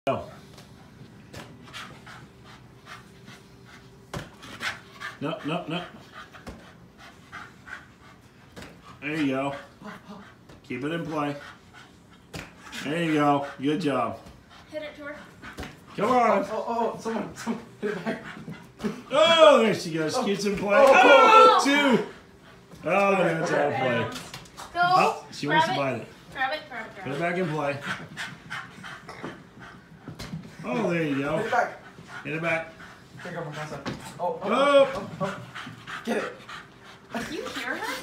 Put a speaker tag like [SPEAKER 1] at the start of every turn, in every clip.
[SPEAKER 1] Go. No, no, no. There you go. Keep it in play. There you go. Good job.
[SPEAKER 2] Hit it to her.
[SPEAKER 1] Come on.
[SPEAKER 3] Someone hit it back.
[SPEAKER 1] Oh, there she goes. Keeps in play. Oh, two. Oh, that's out of play.
[SPEAKER 2] Go.
[SPEAKER 1] Oh, she wants to
[SPEAKER 2] Grab
[SPEAKER 1] bite it.
[SPEAKER 2] Grab it, grab it, grab
[SPEAKER 1] Put
[SPEAKER 2] it.
[SPEAKER 1] it back in play. Oh, there you go.
[SPEAKER 3] Hit it back.
[SPEAKER 1] Hit it back.
[SPEAKER 3] Pick up my side.
[SPEAKER 1] Oh.
[SPEAKER 3] Get it.
[SPEAKER 2] You hear her?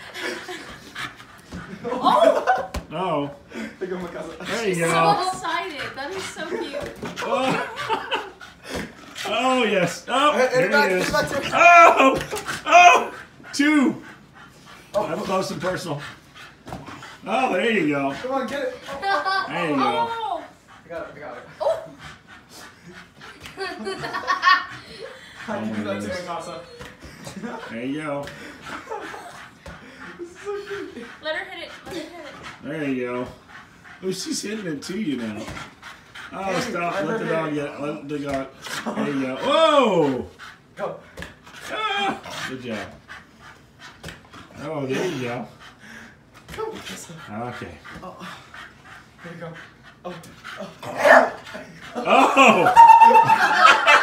[SPEAKER 2] Oh!
[SPEAKER 1] Oh.
[SPEAKER 3] Pick up my cousin.
[SPEAKER 1] There you
[SPEAKER 2] So
[SPEAKER 1] go.
[SPEAKER 2] excited. That is so cute.
[SPEAKER 1] Oh. Oh, yes. Oh,
[SPEAKER 3] Hit
[SPEAKER 1] there
[SPEAKER 3] it back.
[SPEAKER 1] he
[SPEAKER 3] Hit
[SPEAKER 1] is.
[SPEAKER 3] it back to me.
[SPEAKER 1] Oh. Oh. Two. Up close and personal. Oh, there you go.
[SPEAKER 3] Come on, get it.
[SPEAKER 1] There you go.
[SPEAKER 2] Oh.
[SPEAKER 3] I got it. I got it.
[SPEAKER 2] Oh.
[SPEAKER 3] How do you do that to my casa?
[SPEAKER 1] There you go.
[SPEAKER 3] This is so cute.
[SPEAKER 2] Let her hit it. Let her hit it.
[SPEAKER 1] There you go. Oh, she's hitting it to you now. Oh, stop. Let the dog get it. Let the dog. There you go. Whoa.
[SPEAKER 3] Go.
[SPEAKER 1] Ah, good job. Oh, there you go.
[SPEAKER 3] Come on, cousin.
[SPEAKER 1] Okay.
[SPEAKER 3] Oh. Here we go. Oh.
[SPEAKER 1] Oh!